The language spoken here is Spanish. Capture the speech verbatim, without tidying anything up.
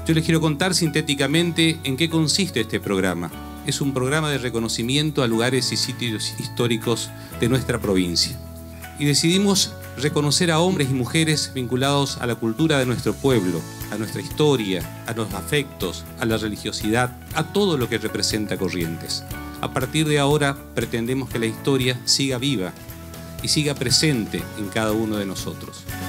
Yo les quiero contar sintéticamente en qué consiste este programa. Es un programa de reconocimiento a lugares y sitios históricos de nuestra provincia. Y decidimos reconocer a hombres y mujeres vinculados a la cultura de nuestro pueblo, a nuestra historia, a los afectos, a la religiosidad, a todo lo que representa Corrientes. A partir de ahora pretendemos que la historia siga viva y siga presente en cada uno de nosotros.